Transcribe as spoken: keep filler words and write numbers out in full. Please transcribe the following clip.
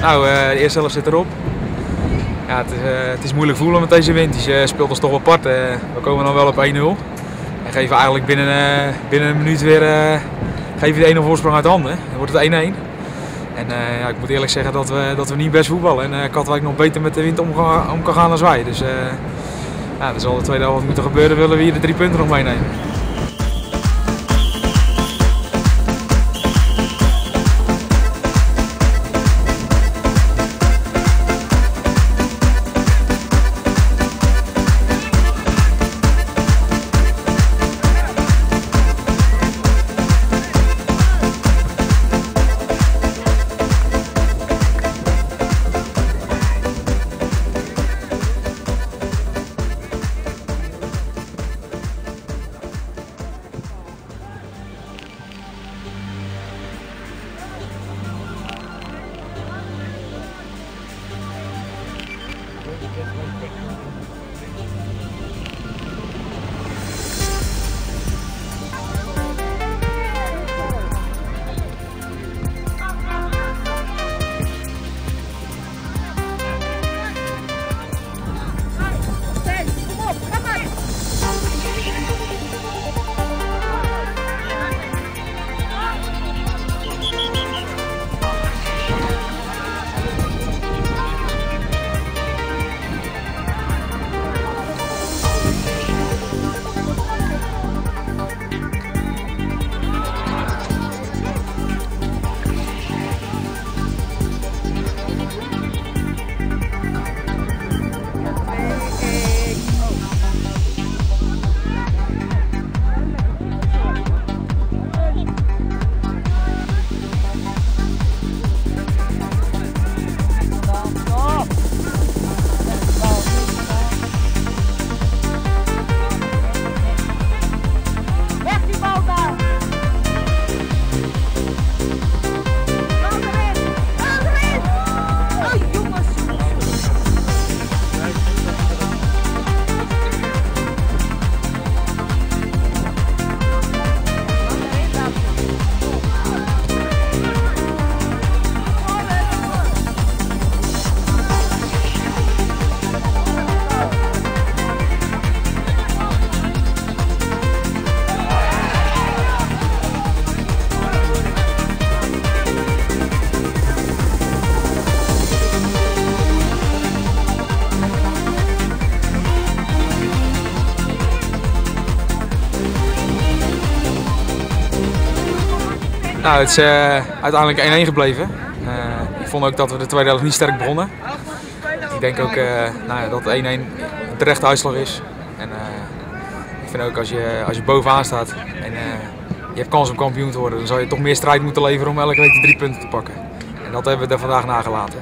Nou, uh, de eerste helft zit erop. Ja, het, is, uh, het is moeilijk voelen met deze wind. Die uh, speelt ons toch wel apart. Uh, we komen dan wel op één nul. En geven eigenlijk binnen, uh, binnen een minuut weer uh, geven de één nul voorsprong uit handen. Dan wordt het één één. En uh, ja, ik moet eerlijk zeggen dat we, dat we niet best voetballen. En uh, Katwijk nog beter met de wind om, om kan gaan dan wij. Dus uh, ja, er zal de tweede helft moeten gebeuren, willen we hier de drie punten nog meenemen. Nou, het is uh, uiteindelijk één één gebleven. Uh, ik vond ook dat we de tweede helft niet sterk begonnen. Ik denk ook uh, nou ja, dat één één een terechte uitslag is. En, uh, ik vind ook als je, als je bovenaan staat en uh, je hebt kans om kampioen te worden, dan zou je toch meer strijd moeten leveren om elke week de drie punten te pakken. En dat hebben we er vandaag nagelaten.